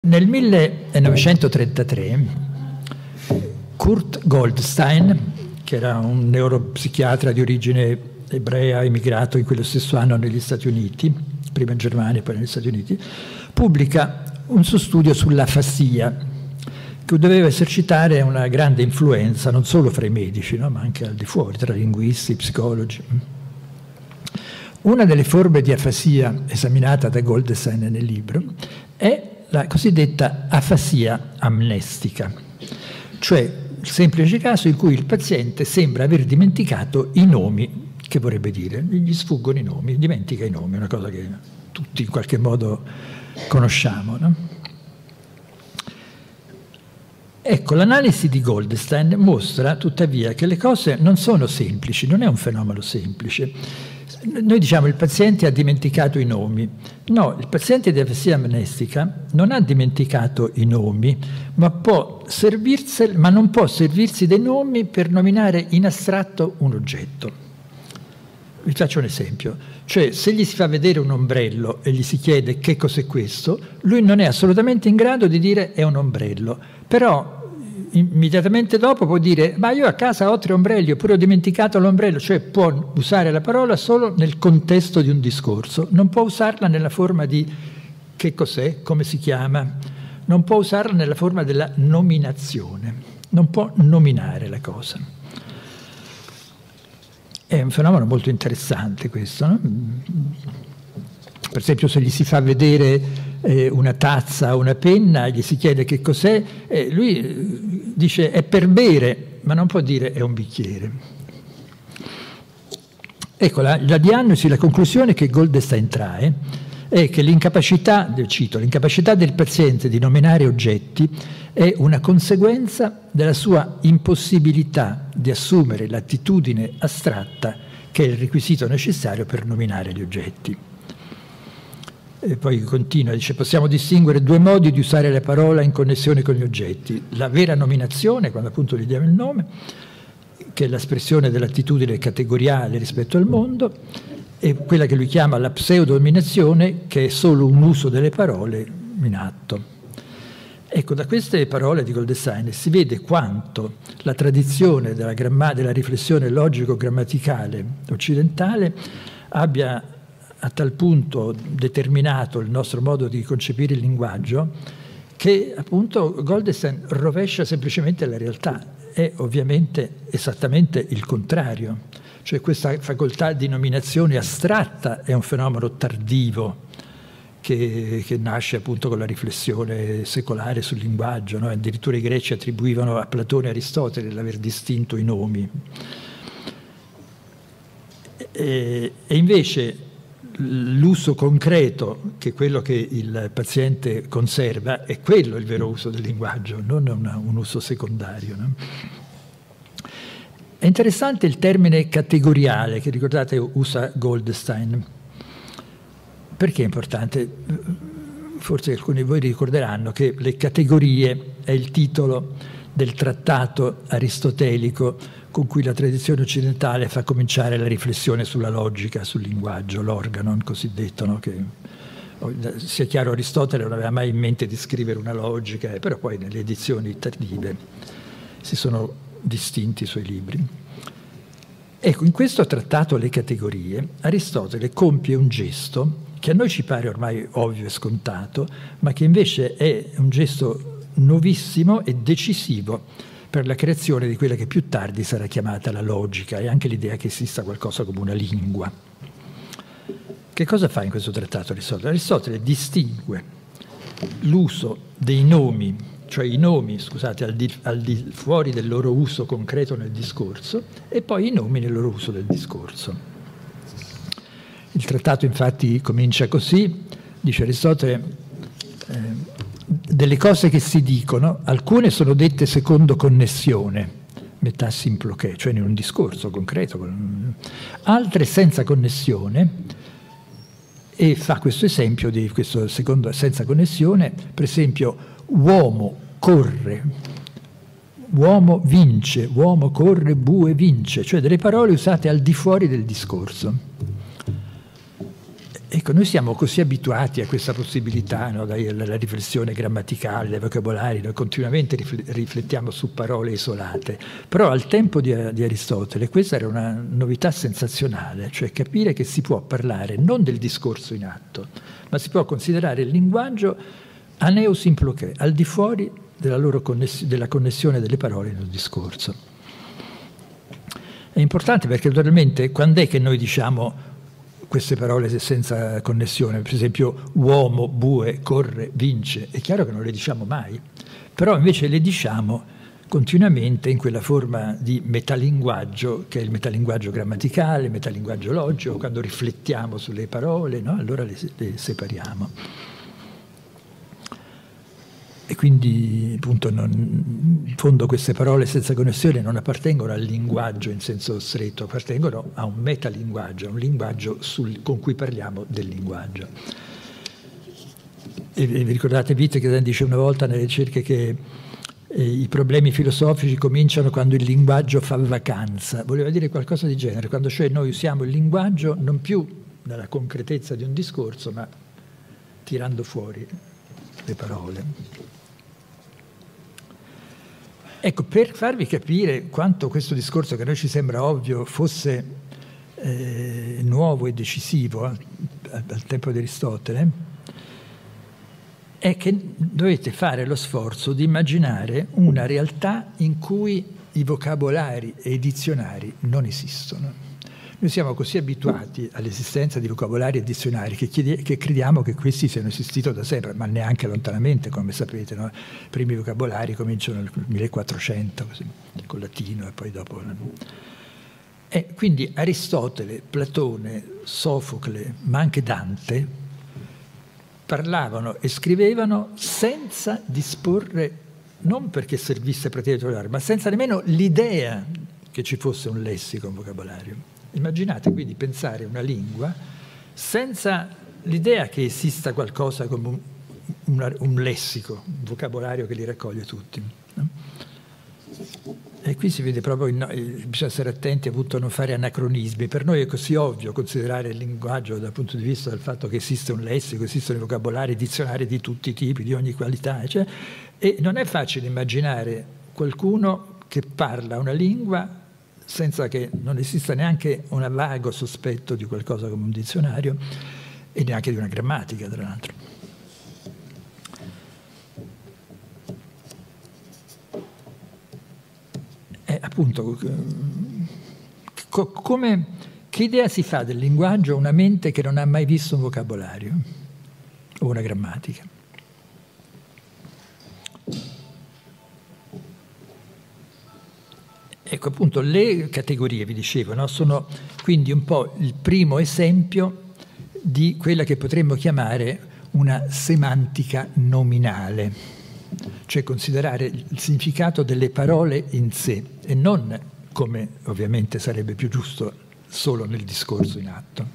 Nel 1933 Kurt Goldstein, che era un neuropsichiatra di origine ebrea emigrato in quello stesso anno negli Stati Uniti, prima in Germania e poi negli Stati Uniti, pubblica un suo studio sull'afasia, che doveva esercitare una grande influenza non solo fra i medici, no, ma anche al di fuori, tra linguisti, psicologi. Una delle forme di afasia esaminata da Goldstein nel libro è la cosiddetta afasia amnestica, cioè il semplice caso in cui il paziente sembra aver dimenticato i nomi che vorrebbe dire, gli sfuggono i nomi, dimentica i nomi, una cosa che tutti in qualche modo conosciamo, no? Ecco, l'analisi di Goldstein mostra tuttavia che le cose non sono semplici, non è un fenomeno semplice. Noi diciamo il paziente ha dimenticato i nomi. No, il paziente di afasia amnestica non ha dimenticato i nomi, ma non può servirsi dei nomi per nominare in astratto un oggetto. Vi faccio un esempio. Cioè, se gli si fa vedere un ombrello e gli si chiede che cos'è questo, lui non è assolutamente in grado di dire è un ombrello. Però immediatamente dopo può dire ma io a casa ho 3 ombrelli oppure ho dimenticato l'ombrello, cioè può usare la parola solo nel contesto di un discorso, non può usarla nella forma di che cos'è, come si chiama, non può usarla nella forma della nominazione, non può nominare la cosa. È un fenomeno molto interessante questo, no? Per esempio se gli si fa vedere una tazza o una penna, gli si chiede che cos'è, lui dice è per bere, ma non può dire è un bicchiere. Ecco, la diagnosi, la conclusione che Goldstein trae è che l'incapacità del paziente di nominare oggetti è una conseguenza della sua impossibilità di assumere l'attitudine astratta che è il requisito necessario per nominare gli oggetti. E poi continua, dice possiamo distinguere 2 modi di usare la parola in connessione con gli oggetti. La vera nominazione, quando appunto gli diamo il nome, che è l'espressione dell'attitudine categoriale rispetto al mondo, e quella che lui chiama la pseudonominazione, che è solo un uso delle parole in atto. Ecco, da queste parole di Goldstein si vede quanto la tradizione della riflessione logico-grammaticale occidentale abbia a tal punto determinato il nostro modo di concepire il linguaggio che appunto Goldstein rovescia semplicemente la realtà. È ovviamente esattamente il contrario, cioè questa facoltà di nominazione astratta è un fenomeno tardivo che nasce appunto con la riflessione secolare sul linguaggio, no? Addirittura i greci attribuivano a Platone e Aristotele l'aver distinto i nomi. E invece l'uso concreto, che è quello che il paziente conserva, è quello il vero uso del linguaggio, non un uso secondario, no? È interessante il termine categoriale che, ricordate, usa Goldstein. Perché è importante? Forse alcuni di voi ricorderanno che le categorie è il titolo del trattato aristotelico con cui la tradizione occidentale fa cominciare la riflessione sulla logica, sul linguaggio, l'organon cosiddetto, no? Che, sia chiaro, Aristotele non aveva mai in mente di scrivere una logica, però poi nelle edizioni tardive si sono distinti i suoi libri. Ecco, in questo trattato alle categorie, Aristotele compie un gesto che a noi ci pare ormai ovvio e scontato, ma che invece è un gesto nuovissimo e decisivo per la creazione di quella che più tardi sarà chiamata la logica e anche l'idea che esista qualcosa come una lingua. Che cosa fa in questo trattato Aristotele? Aristotele distingue l'uso dei nomi, cioè i nomi, scusate, al di fuori del loro uso concreto nel discorso, e poi i nomi nel loro uso del discorso. Il trattato infatti comincia così, dice Aristotele, delle cose che si dicono, alcune sono dette secondo connessione, metà simploché, cioè in un discorso concreto, altre senza connessione, e fa questo esempio di questo secondo senza connessione, per esempio uomo corre, uomo vince, uomo corre, bue vince, cioè delle parole usate al di fuori del discorso. Ecco, noi siamo così abituati a questa possibilità, no, dalla riflessione grammaticale, dai vocabolari, noi continuamente riflettiamo su parole isolate, però al tempo di Aristotele questa era una novità sensazionale, cioè capire che si può parlare non del discorso in atto, ma si può considerare il linguaggio aneo simploché, al di fuori della connessione delle parole in un discorso. È importante perché naturalmente quando è che noi diciamo queste parole senza connessione, per esempio uomo, bue, corre, vince, è chiaro che non le diciamo mai, però invece le diciamo continuamente in quella forma di metalinguaggio, che è il metalinguaggio grammaticale, il metalinguaggio logico, quando riflettiamo sulle parole, no? Allora le separiamo. E quindi appunto in fondo queste parole senza connessione non appartengono al linguaggio in senso stretto, appartengono a un metalinguaggio, a un linguaggio con cui parliamo del linguaggio. E vi ricordate Wittgenstein dice una volta nelle ricerche che i problemi filosofici cominciano quando il linguaggio fa vacanza, voleva dire qualcosa di genere, quando cioè noi usiamo il linguaggio non più nella concretezza di un discorso, ma tirando fuori le parole. Ecco, per farvi capire quanto questo discorso che a noi ci sembra ovvio fosse nuovo e decisivo al tempo di Aristotele, è che dovete fare lo sforzo di immaginare una realtà in cui i vocabolari e i dizionari non esistono. Noi siamo così abituati all'esistenza di vocabolari e dizionari che crediamo che questi siano esistiti da sempre, ma neanche lontanamente, come sapete, no? I primi vocabolari cominciano nel 1400, così, con il latino e poi dopo. E quindi Aristotele, Platone, Sofocle, ma anche Dante, parlavano e scrivevano senza disporre, non perché servisse praticamente, ma senza nemmeno l'idea che ci fosse un lessico, un vocabolario. Immaginate quindi pensare una lingua senza l'idea che esista qualcosa come un lessico, un vocabolario che li raccoglie tutti. No? E qui si vede proprio, bisogna stare attenti appunto a non fare anacronismi. Per noi è così ovvio considerare il linguaggio dal punto di vista del fatto che esiste un lessico, esistono i vocabolari, dizionari di tutti i tipi, di ogni qualità, eccetera. E non è facile immaginare qualcuno che parla una lingua senza che non esista neanche un vago sospetto di qualcosa come un dizionario e neanche di una grammatica, tra l'altro. Appunto, che idea si fa del linguaggio a una mente che non ha mai visto un vocabolario o una grammatica? Ecco, appunto, le categorie, vi dicevo, no, sono quindi un po' il primo esempio di quella che potremmo chiamare una semantica nominale, cioè considerare il significato delle parole in sé e non, come ovviamente sarebbe più giusto, solo nel discorso in atto.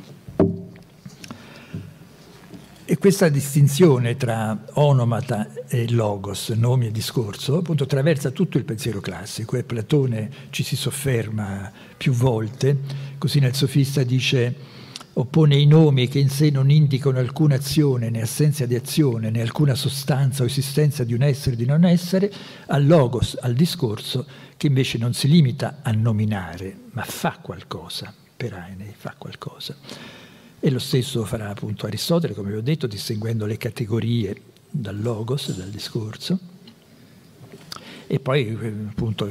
E questa distinzione tra onomata e logos, nomi e discorso, appunto attraversa tutto il pensiero classico e Platone ci si sofferma più volte, così nel Sofista dice: oppone i nomi che in sé non indicano alcuna azione, né assenza di azione, né alcuna sostanza o esistenza di un essere e di non essere, al logos, al discorso, che invece non si limita a nominare, ma fa qualcosa, per aene, fa qualcosa. E lo stesso farà appunto Aristotele, come vi ho detto, distinguendo le categorie dal logos, dal discorso. E poi appunto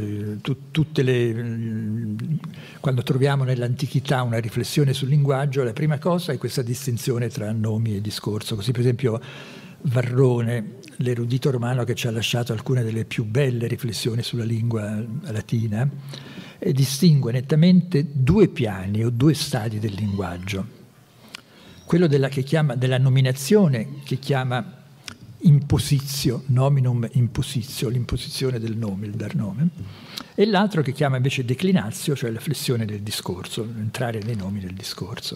quando troviamo nell'antichità una riflessione sul linguaggio, la prima cosa è questa distinzione tra nomi e discorso. Così per esempio Varrone, l'erudito romano che ci ha lasciato alcune delle più belle riflessioni sulla lingua latina, distingue nettamente due piani o due stadi del linguaggio. Quello della nominazione, che chiama imposizio, nominum imposizio, l'imposizione del nome, il dar nome, e l'altro che chiama invece declinatio, cioè la flessione del discorso, entrare nei nomi del discorso.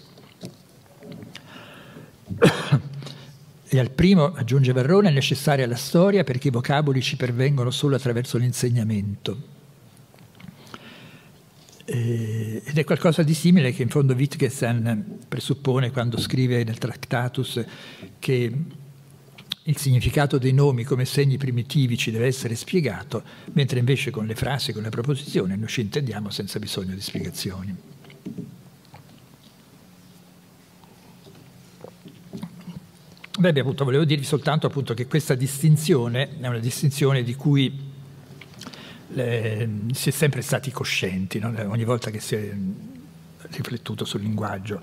E al primo, aggiunge Varrone, è necessaria la storia perché i vocaboli ci pervengono solo attraverso l'insegnamento. E Ed è qualcosa di simile che in fondo Wittgenstein presuppone quando scrive nel Tractatus che il significato dei nomi come segni primitivi ci deve essere spiegato, mentre invece con le frasi, con le proposizioni, noi ci intendiamo senza bisogno di spiegazioni. Beh, appunto, volevo dirvi soltanto appunto, che questa distinzione è una distinzione di cui si è sempre stati coscienti, no? Ogni volta che si è riflettuto sul linguaggio.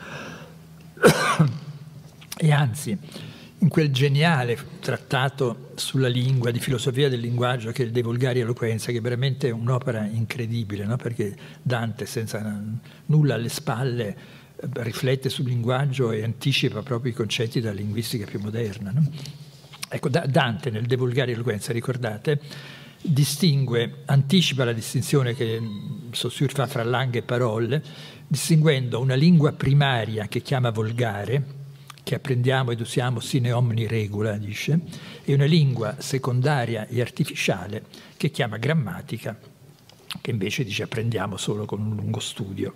E anzi, in quel geniale trattato sulla lingua, di filosofia del linguaggio, che è il De Vulgari Eloquentia, che è veramente un'opera incredibile, no? Perché Dante, senza nulla alle spalle, riflette sul linguaggio e anticipa proprio i concetti della linguistica più moderna, no? Ecco, Dante nel De Vulgari Eloquentia, ricordate, anticipa la distinzione che Saussure fa fra langue e parole, distinguendo una lingua primaria che chiama volgare, che apprendiamo ed usiamo sine omni regula, dice, e una lingua secondaria e artificiale che chiama grammatica, che invece dice apprendiamo solo con un lungo studio.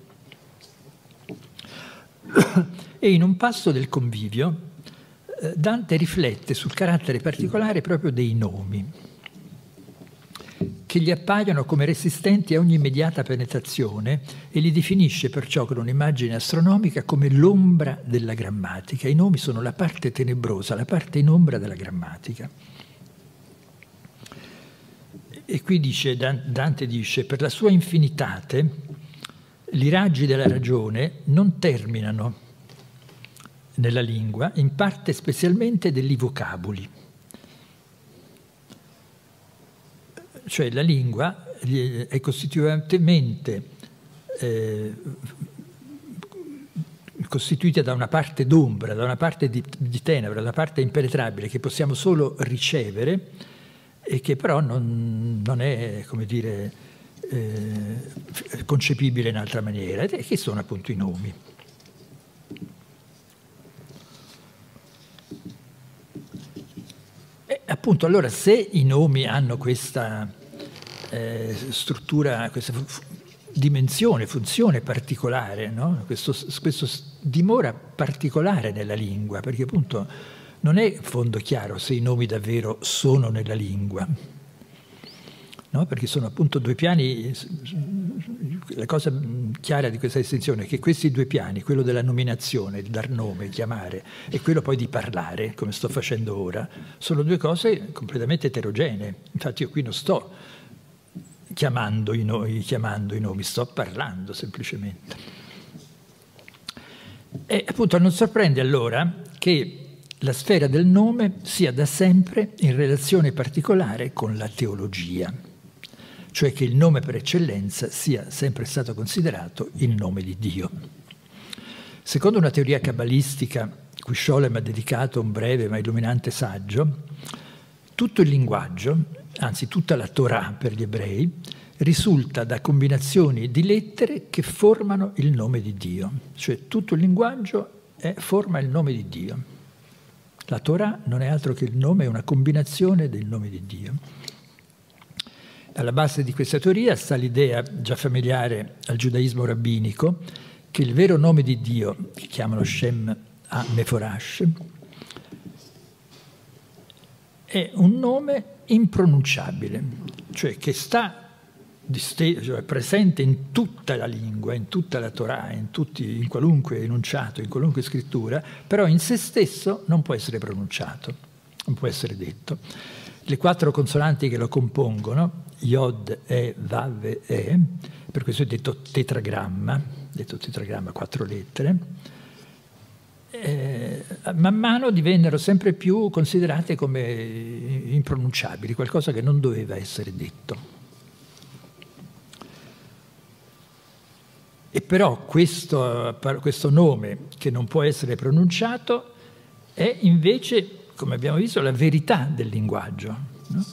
E in un passo del Convivio Dante riflette sul carattere particolare proprio dei nomi, che gli appaiono come resistenti a ogni immediata penetrazione, e li definisce perciò con un'immagine astronomica come l'ombra della grammatica. I nomi sono la parte tenebrosa, la parte in ombra della grammatica. E qui dice, Dante dice, per la sua infinitate, i raggi della ragione non terminano nella lingua, in parte specialmente degli vocaboli. Cioè la lingua è costitutivamente costituita da una parte d'ombra, da una parte di tenebra, da una parte impenetrabile che possiamo solo ricevere e che però non è, come dire, concepibile in altra maniera, e che sono appunto i nomi. Appunto, allora, se i nomi hanno questa struttura, questa dimensione, funzione particolare, no? questo dimora particolare nella lingua, perché appunto non è in fondo chiaro se i nomi davvero sono nella lingua, no? Perché sono appunto due piani. La cosa chiara di questa distinzione è che questi due piani, quello della nominazione, il dar nome, chiamare, e quello poi di parlare, come sto facendo ora, sono due cose completamente eterogenee. Infatti io qui non sto chiamando i nomi, sto parlando semplicemente. E appunto non sorprende allora che la sfera del nome sia da sempre in relazione particolare con la teologia, cioè che il nome per eccellenza sia sempre stato considerato il nome di Dio. Secondo una teoria cabalistica, cui Scholem ha dedicato un breve ma illuminante saggio, tutto il linguaggio, anzi tutta la Torah per gli ebrei, risulta da combinazioni di lettere che formano il nome di Dio. Cioè tutto il linguaggio forma il nome di Dio. La Torah non è altro che il nome, è una combinazione del nome di Dio. Alla base di questa teoria sta l'idea già familiare al giudaismo rabbinico che il vero nome di Dio, che chiamano Shem HaMeforash, è un nome impronunciabile, cioè che cioè presente in tutta la lingua, in tutta la Torah, in qualunque enunciato, in qualunque scrittura, però in se stesso non può essere pronunciato, non può essere detto. Le 4 consonanti che lo compongono, Yod, E, Vav, E, per questo è detto tetragramma, 4 lettere, man mano divennero sempre più considerate come impronunciabili, qualcosa che non doveva essere detto. E però questo nome che non può essere pronunciato è invece, come abbiamo visto, la verità del linguaggio, no?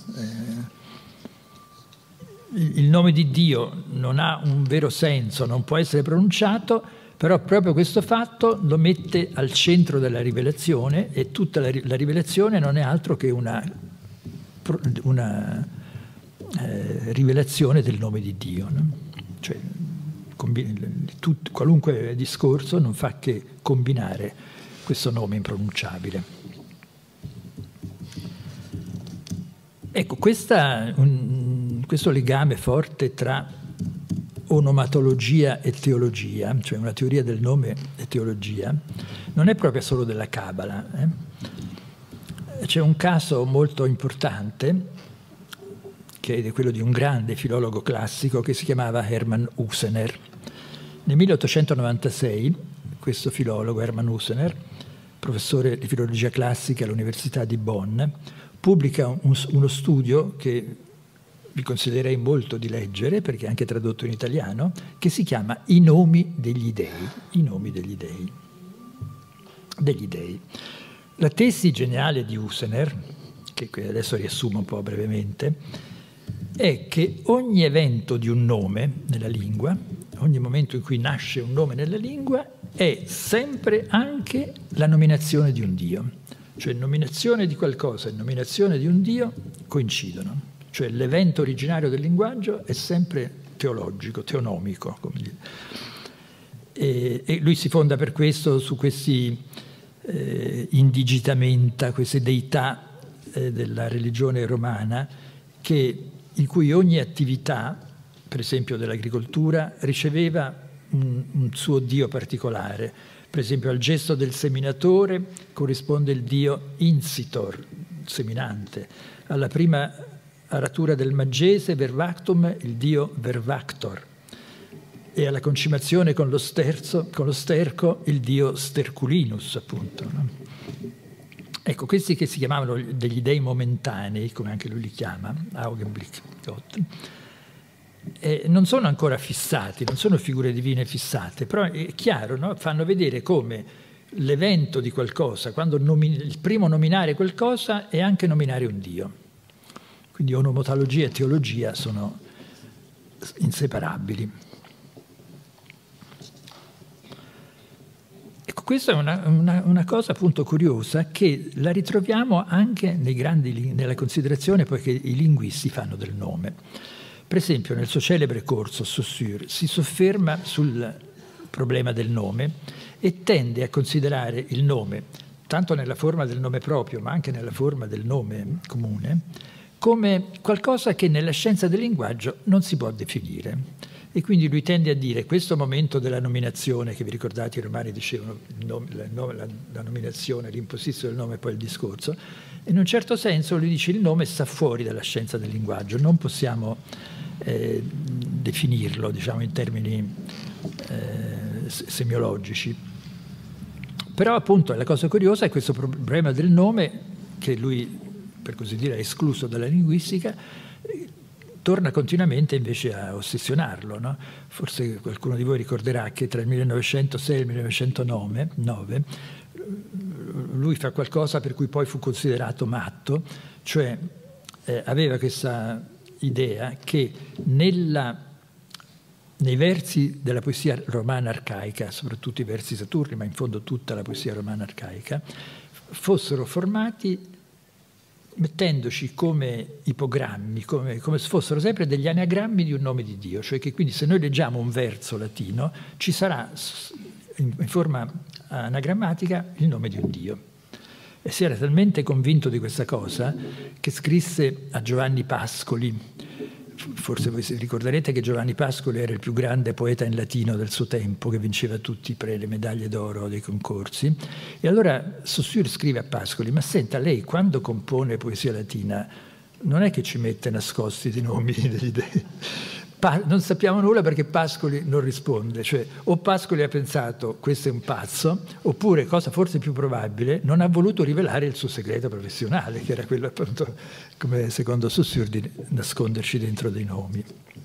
Il nome di Dio non ha un vero senso, non può essere pronunciato, però proprio questo fatto lo mette al centro della rivelazione, e tutta la rivelazione non è altro che una rivelazione del nome di Dio, no? Cioè, qualunque discorso non fa che combinare questo nome impronunciabile. Ecco, questo legame forte tra onomatologia e teologia, cioè una teoria del nome e teologia, non è proprio solo della Cabala. C'è un caso molto importante, che è quello di un grande filologo classico che si chiamava Hermann Usener. Nel 1896 questo filologo, Hermann Usener, professore di filologia classica all'Università di Bonn, pubblica uno studio che vi consiglierei molto di leggere, perché è anche tradotto in italiano, che si chiama I nomi degli dei. I nomi degli dei. Degli dei. La tesi geniale di Usener, che adesso riassumo un po' brevemente, è che ogni evento di un nome nella lingua, ogni momento in cui nasce un nome nella lingua, è sempre anche la nominazione di un Dio. Cioè nominazione di qualcosa e nominazione di un Dio coincidono. Cioè l'evento originario del linguaggio è sempre teologico, teonomico, come dire. E lui si fonda per questo su questi indigitamenta, queste deità della religione romana, in cui ogni attività, per esempio dell'agricoltura, riceveva un suo dio particolare. Per esempio al gesto del seminatore corrisponde il dio Insitor, seminante. Alla prima aratura del maggese, Vervactum, il dio Vervactor. E alla concimazione con lo sterco, il dio Sterculinus, appunto. No? Ecco, questi che si chiamavano degli dei momentanei, come anche lui li chiama, Augenblick, non sono ancora fissati, non sono figure divine fissate, però è chiaro, no? Fanno vedere come l'evento di qualcosa, quando il primo nominare qualcosa è anche nominare un Dio. Quindi onomatologia e teologia sono inseparabili. Ecco, questa è una cosa appunto curiosa che la ritroviamo anche nella considerazione poi che i linguisti fanno del nome. Per esempio nel suo celebre corso Saussure si sofferma sul problema del nome e tende a considerare il nome, tanto nella forma del nome proprio ma anche nella forma del nome comune, come qualcosa che nella scienza del linguaggio non si può definire. E quindi lui tende a dire questo momento della nominazione, che vi ricordate i romani dicevano la nominazione, l'imposizione del nome e poi il discorso, in un certo senso lui dice il nome sta fuori dalla scienza del linguaggio, non possiamo definirlo, diciamo, in termini semiologici. Però appunto la cosa curiosa è questo problema del nome che lui, per così dire, ha escluso dalla linguistica, torna continuamente invece a ossessionarlo. No? Forse qualcuno di voi ricorderà che tra il 1906 e il 1909 lui fa qualcosa per cui poi fu considerato matto, cioè aveva questa idea che nei versi della poesia romana arcaica, soprattutto i versi saturni, ma in fondo tutta la poesia romana arcaica, fossero formati mettendoci come ipogrammi, come se fossero sempre degli anagrammi di un nome di Dio, cioè che quindi se noi leggiamo un verso latino ci sarà in forma anagrammatica il nome di un Dio. E si era talmente convinto di questa cosa che scrisse a Giovanni Pascoli. Forse voi ricorderete che Giovanni Pascoli era il più grande poeta in latino del suo tempo, che vinceva tutte le medaglie d'oro dei concorsi. E allora Saussure scrive a Pascoli: ma senta, lei quando compone poesia latina non è che ci mette nascosti dei nomi degli dei? Non sappiamo nulla perché Pascoli non risponde, cioè o Pascoli ha pensato questo è un pazzo, oppure, cosa forse più probabile, non ha voluto rivelare il suo segreto professionale, che era quello appunto, come secondo Saussure, di nasconderci dentro dei nomi.